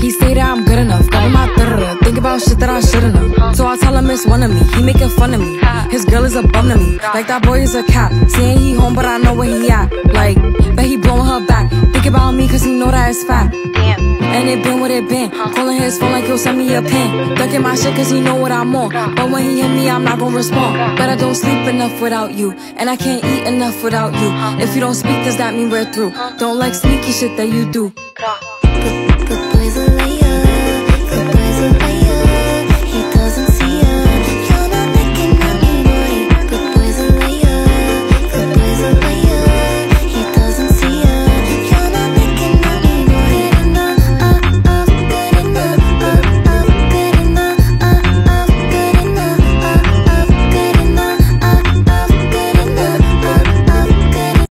He say that I'm good enough, cover my think about shit that I shouldn't have. So I tell him it's one of me, he making fun of me. His girl is a bum to me, like that boy is a cat. Saying he home but I know where he at. Like, bet he blowing her back. Think about me cause he know that it's fat. And it been what it been. Calling his phone like he'll send me a pin. Ducking my shit cause he know what I'm on. But when he hit me I'm not gonna respond. But I don't sleep enough without you, and I can't eat enough without you. If you don't speak, does that mean we're through? Don't like sneaky shit that you do.